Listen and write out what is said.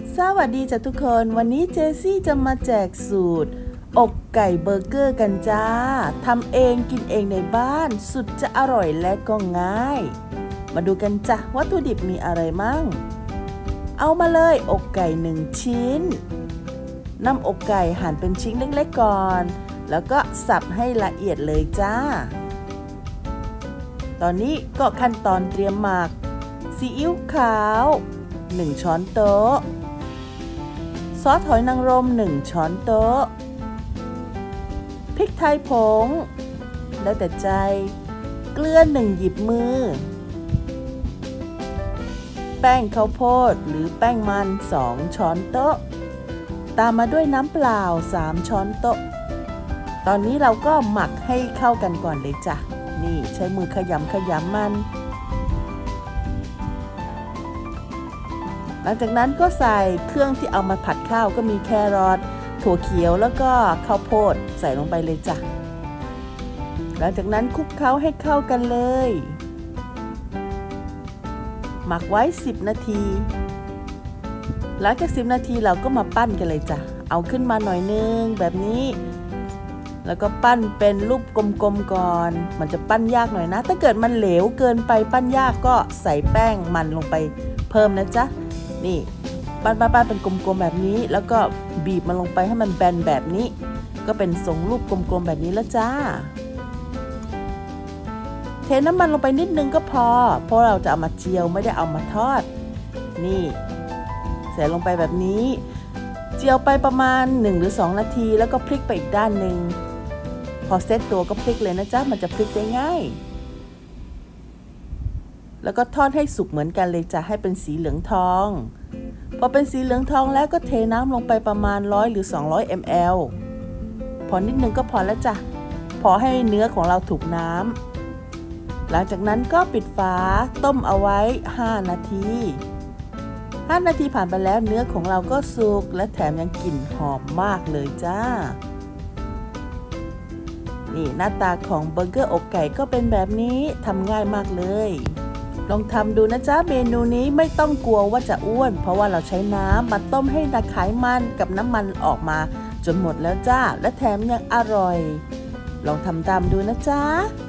สวัสดีจ้ะทุกคนวันนี้เจซี่จะมาแจกสูตรอกไก่เบอร์เกอร์กันจ้าทำเองกินเองในบ้านสุดจะอร่อยและก็ง่ายมาดูกันจ้ะวัตถุดิบมีอะไรมั่งเอามาเลยอกไก่1ชิ้นนำอกไก่หั่นเป็นชิ้นเล็กๆก่อนแล้วก็สับให้ละเอียดเลยจ้าตอนนี้ก็ขั้นตอนเตรียมหมักซีอิ๊วขาว1ช้อนโต๊ะซอสหอยนางรม1ช้อนโต๊ะพริกไทยผงแล้วแต่ใจเกลือ1หยิบมือแป้งข้าวโพดหรือแป้งมัน2ช้อนโต๊ะตามมาด้วยน้ำเปล่า3ช้อนโต๊ะตอนนี้เราก็หมักให้เข้ากันก่อนเลยจ้ะนี่ใช้มือขยำมันหลังจากนั้นก็ใส่เครื่องที่เอามาผัดข้าวก็มีแครอทถั่วเขียวแล้วก็ข้าวโพดใส่ลงไปเลยจ้ะหลังจากนั้นคลุกเคล้าให้เข้ากันเลยหมักไว้10นาทีหลังจาก10นาทีเราก็มาปั้นกันเลยจ้ะเอาขึ้นมาหน่อยนึงแบบนี้แล้วก็ปั้นเป็นรูปกลมๆก่อนมันจะปั้นยากหน่อยนะถ้าเกิดมันเหลวเกินไปปั้นยากก็ใส่แป้งมันลงไปเพิ่มนะจ๊ะนี่ปั้นเป็นกลมๆแบบนี้แล้วก็บีบมันลงไปให้มันแบนแบบนี้ก็เป็นทรงรูปกลมๆแบบนี้แล้วจ้าเทน้ำมันลงไปนิดนึงก็พอเพราะเราจะเอามาเจียวไม่ได้เอามาทอดนี่ใส่ลงไปแบบนี้เจียวไปประมาณ1 หรือ 2นาทีแล้วก็พลิกไปอีกด้านหนึ่งพอเซตตัวก็พลิกเลยนะจ๊ะมันจะพลิกได้ง่ายแล้วก็ทอดให้สุกเหมือนกันเลยจ้ะให้เป็นสีเหลืองทองพอเป็นสีเหลืองทองแล้วก็เทน้ำลงไปประมาณ100 หรือ 200 ml พอนิดนึงก็พอแล้วจ้ะพอให้เนื้อของเราถูกน้ำหลังจากนั้นก็ปิดฝาต้มเอาไว้5นาที5นาทีผ่านไปแล้วเนื้อของเราก็สุกและแถมยังกลิ่นหอมมากเลยจ้านี่หน้าตาของเบอร์เกอร์อกไก่ก็เป็นแบบนี้ทำง่ายมากเลยลองทำดูนะจ๊ะเมนูนี้ไม่ต้องกลัวว่าจะอ้วนเพราะว่าเราใช้น้ำมาต้มให้ไขมันกับน้ำมันออกมาจนหมดแล้วจ้าและแถมยังอร่อยลองทำตามดูนะจ๊ะ